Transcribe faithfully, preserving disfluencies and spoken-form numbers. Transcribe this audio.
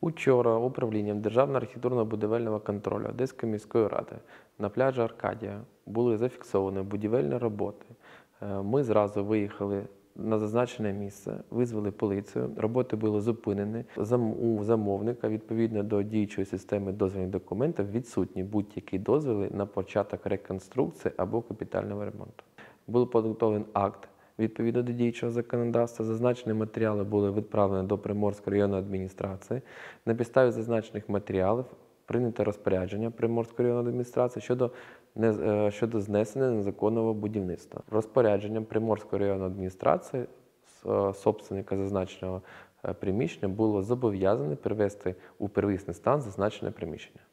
Учора управлінням Державного архітектурно-будівельного контролю Одеської міської ради на пляжі Аркадія були зафіксовані будівельні роботи. Ми зразу виїхали на зазначене місце, визвали поліцію, роботи були зупинені. У замовника, відповідно до діючої системи дозвільних документів, відсутні будь-які дозволи на початок реконструкції або капітального ремонту. Був підготовлений акт. Відповідно до діючого законодавства, зазначені матеріали були відправлені до Приморської районної адміністрації. На підставі зазначених матеріалів прийнято розпорядження Приморської районної адміністрації щодо, не, щодо знесення незаконного будівництва. Розпорядженням Приморської районної адміністрації собственника зазначеного приміщення було зобов'язано привести у первісний стан зазначене приміщення.